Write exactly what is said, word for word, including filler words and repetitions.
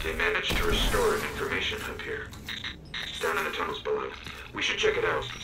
They managed to restore an information hub here. Down in the tunnels below. We should check it out.